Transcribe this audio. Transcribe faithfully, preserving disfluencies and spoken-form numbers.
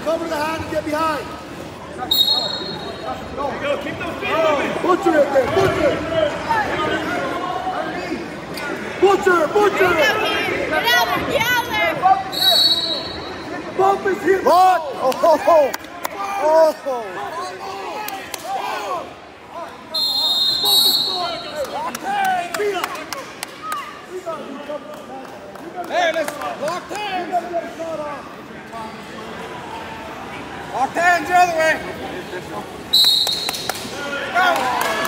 Cover the hand and get behind. Go, keep those feet moving. Butcher it there, butcher it. Butcher, butcher it. Get out there, get out there. Bump his hip. Lock. Oh, oh, oh. Oh. Hey, let's lock hands. Lock hands the other way. Go.